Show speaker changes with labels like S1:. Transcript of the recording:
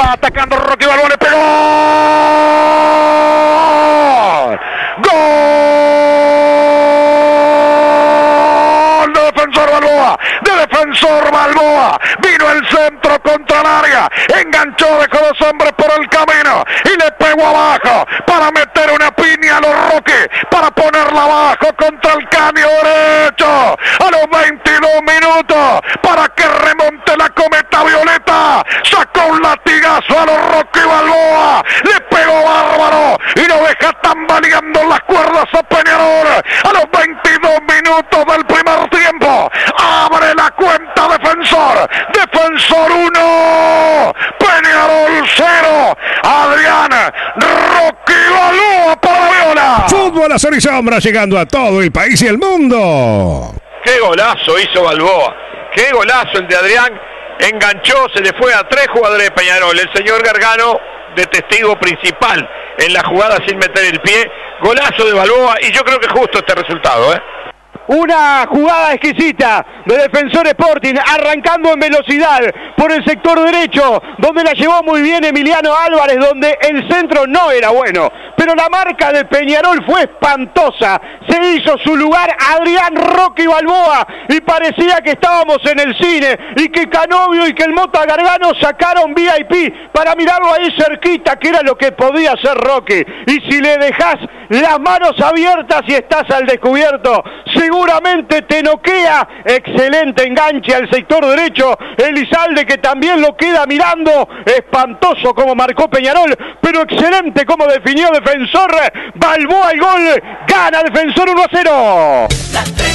S1: atacando Rocky Balboa, le pegó. ¡Gol! De Defensor Balboa, de Defensor Balboa. Vino el centro contra el área, enganchó, dejó dos hombres por el camino y le pegó abajo para meter una piña a los Rocky, para ponerla abajo contra el caño derecho a los 22 minutos para que remonte la cometa violeta. Sacó un latigazo a los Rocky Balboa, le pegó bárbaro y no deja tambaleando las cuerdas a Peñarol. A los 22 minutos del primer tiempo abre la cuenta Defensor. Defensor 1, Peñarol 0. Adrián Rocky Balboa para la viola.
S2: Fútbol azul y sombra llegando a todo el país y el mundo.
S3: Qué golazo hizo Balboa, qué golazo el de Adrián. Enganchó, se le fue a 3 jugadores de Peñarol. El señor Gargano de testigo principal en la jugada sin meter el pie. Golazo de Balboa y yo creo que justo este resultado,
S4: Una jugada exquisita de Defensor Sporting, arrancando en velocidad por el sector derecho, donde la llevó muy bien Emiliano Álvarez, donde el centro no era bueno, pero la marca de Peñarol fue espantosa. Se hizo su lugar Adrián Rocky Balboa y parecía que estábamos en el cine y que Canovio y que el Mota Gargano sacaron VIP para mirarlo ahí cerquita, que era lo que podía hacer Rocky. Y si le dejás las manos abiertas y estás al descubierto, seguramente te noquea. Excelente enganche al sector derecho. Elizalde, que también lo queda mirando. Espantoso como marcó Peñarol, pero excelente como definió Defensor. Balboa el gol. Gana Defensor 1-0.